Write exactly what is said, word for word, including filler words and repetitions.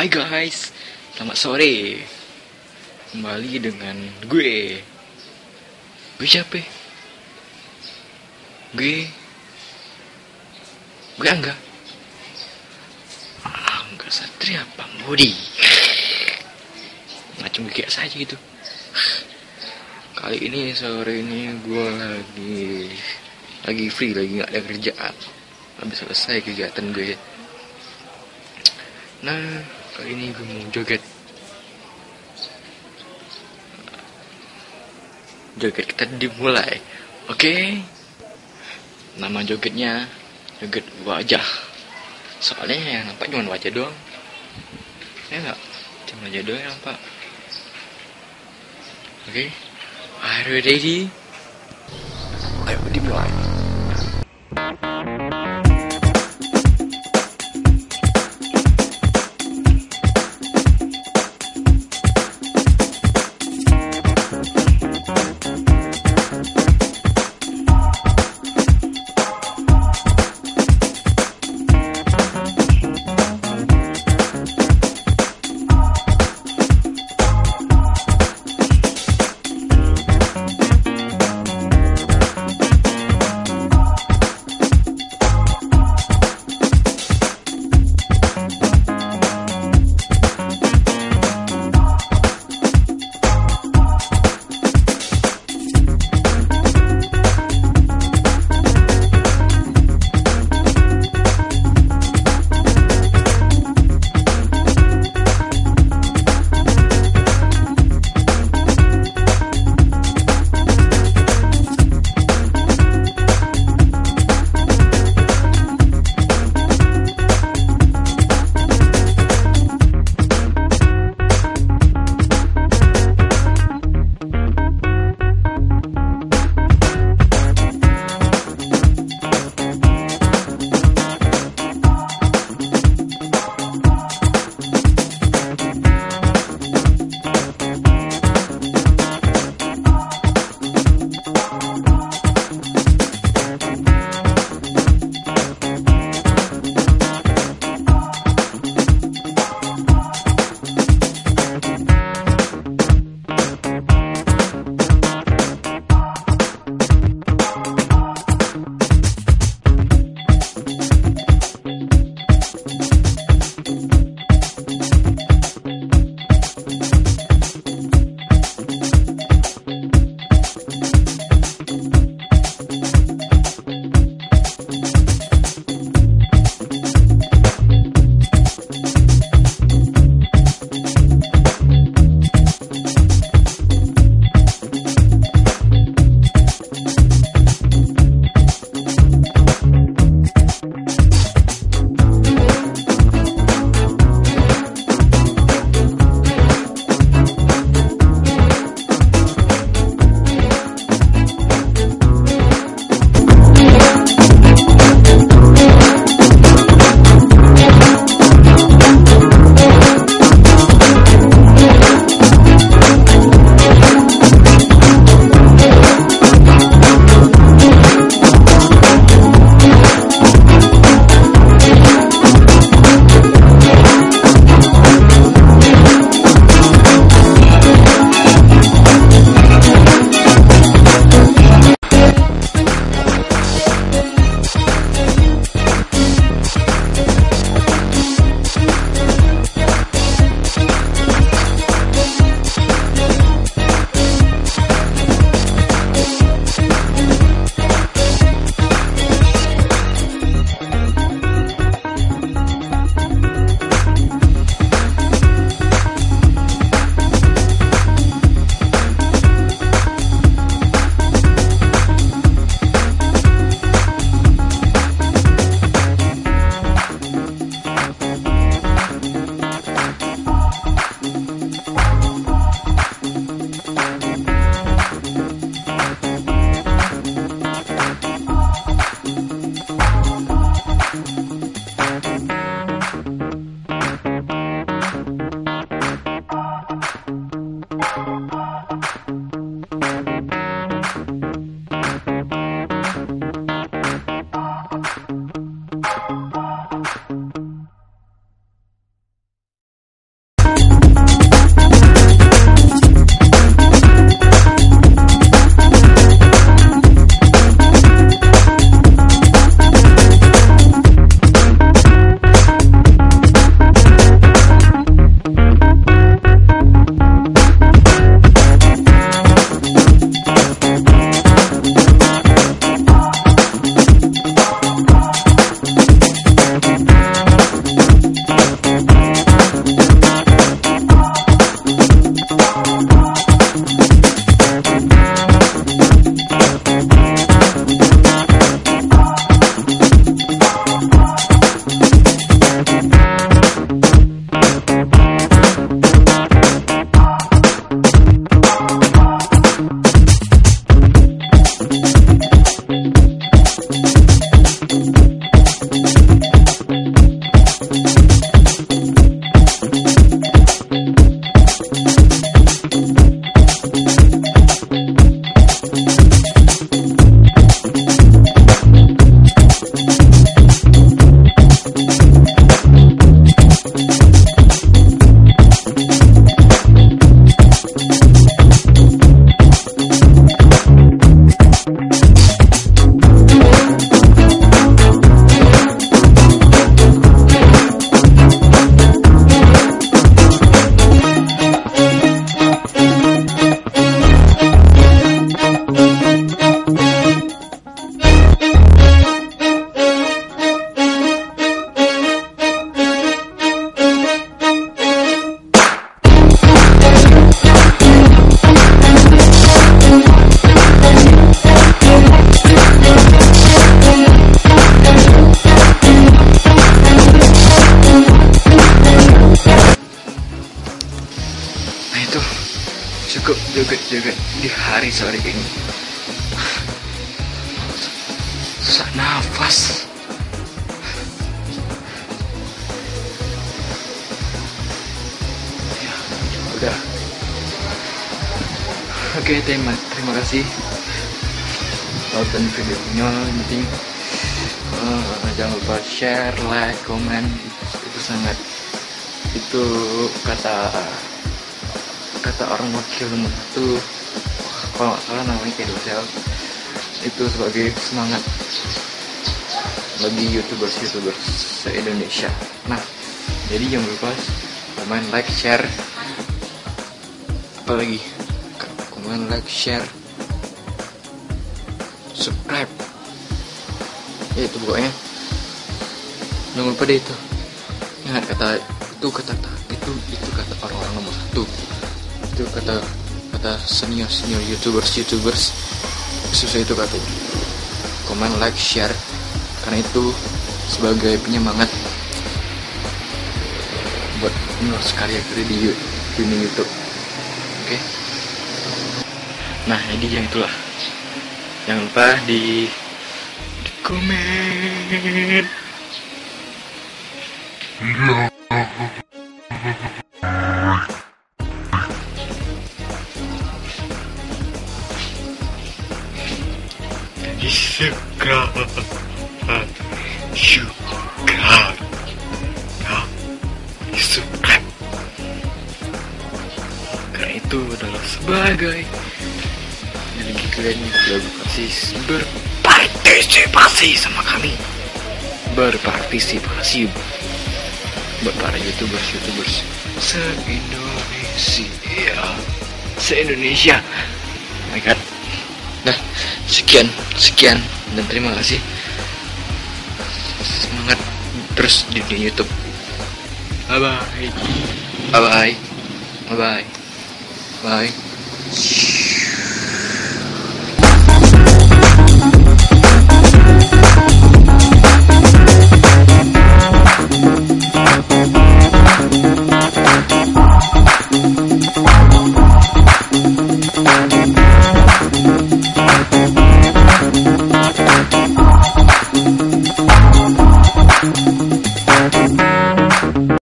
Hai guys, selamat sore. Kembali dengan gue. Gue siapa? Gue Gue Angga. Angga Satria Pambudi. Macam kayak saja gitu. Kali ini sore ini gue lagi Lagi free, lagi gak ada kerjaan. Habis selesai kegiatan gue. Nah, kali ini gue mau joget. Joget kita dimulai. Oke okay? Nama jogetnya joget wajah. Soalnya yang nampak cuma wajah doang. Ya enggak? Cuma wajah doang yang nampak. Oke okay? Are you ready? Ayo dimulai. joget-joget di hari sore ini. Susah nafas. Ya, udah. Oke, terima terima kasih tonton videonya. Yang penting uh, jangan lupa share, like, komen. Itu sangat itu kata kata orang wakil nomor satu, kalau nggak salah namanya Kedosel, itu sebagai semangat bagi youtubers youtubers se Indonesia. Nah, jadi jangan lupa komen, like, share, apalagi komen, like, share, subscribe, ya itu pokoknya jangan lupa deh itu. Ingat kata itu kata itu itu kata orang-orang nomor satu, itu kata kata senior senior youtubers youtubers susah itu katanya. Komen, like, share, karena itu sebagai penyemangat buat menulis karya-karya di dunia YouTube. Oke, okay? Nah jadi yang itulah, jangan lupa di, di komen. Di subscribe, subscribe, ya, di subscribe. Karena itu adalah sebagai bagi kalian yang sudah berpartisipasi sama kami, berpartisipasi buat para youtubers youtubers se Indonesia, se Indonesia. Oh my god. Nah, sekian, sekian, dan terima kasih. Semangat terus di, di YouTube. Bye bye, bye bye, bye bye, bye.